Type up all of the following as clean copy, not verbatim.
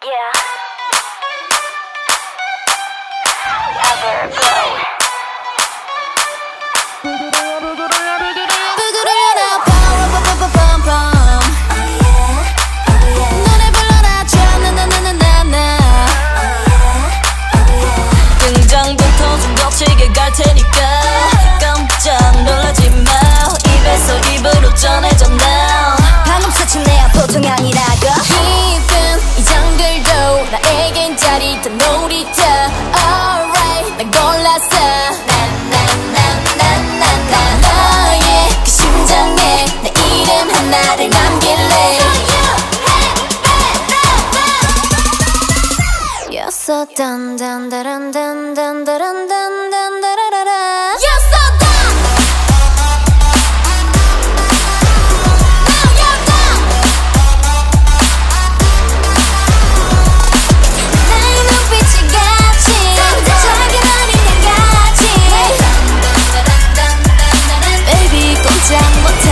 Yeah. Everglow. 노래 불러라줘 나나나나나. 등장부터 좀 거칠게 갈 테니까 깜짝 놀라지 마. 입에서 입으로 전해져 now. 방금 스친 내가 보통이 아니라고. 깊은 이 정글도 나에겐 짜릿한 놀이터. Alright 난 골랐어. 너의 그 심장에 내 이름 하나를 남길래. You're so dun dun dun dun dun dun dun dun dun dun. You're so done. Now you're done. 나의 눈빛이 같이 작은 어린 양같이. Baby 꼼짝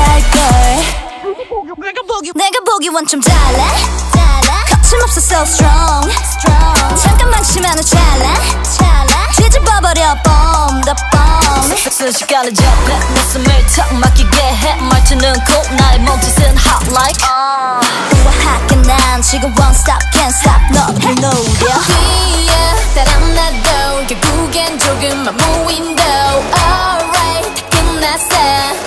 못할걸. 내가 보기 원점 잘라. 거침없어 so strong. 잠깐만 치면 찰나. 뒤집어버려 bomb the bomb. 순식간에 접해 내 숨을 턱 막히게 해. 말투는 cool 나의 몸짓은 hot like. 우아하게 난 지금 won't stop can't stop 너를 노려. 뒤에 따라 나도 결국엔 조금만 무인도. Alright 다 끝났어.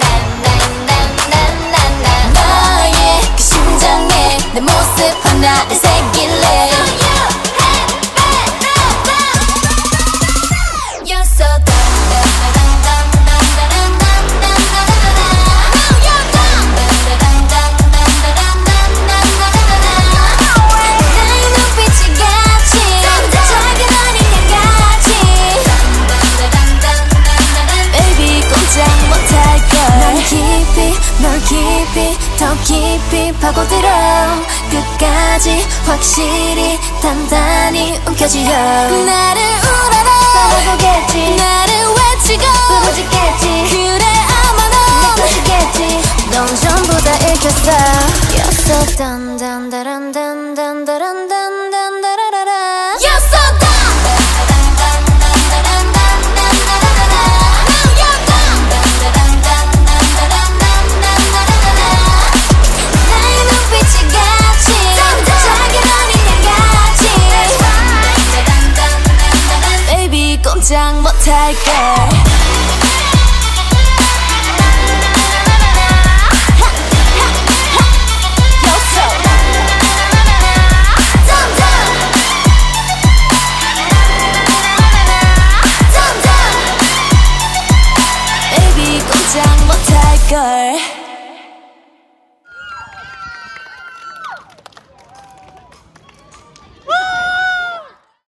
너의 그 심장에 내 모습 하나를 새길래. You're so 나의 눈빛이 같이 작은 어린 양같이. Baby 꼼짝 못할걸. 난 깊이 널 깊이 더 깊이 파고들어. 끝까지 확실히 단단히 움켜쥐어. 나를 우러러 따라보겠지. 나를 외치고 부러지겠지. 그래 아마 넌 느껴지겠지. 넌 전부 다 읽혔어. You're so dun dun dun dun dun dun dun dun dun dun. You're so done. Now you're done. 나의 눈빛이 같이 작은 어린 양같이. Baby 꼼짝 못할걸. Baby 꼼짝 못할걸.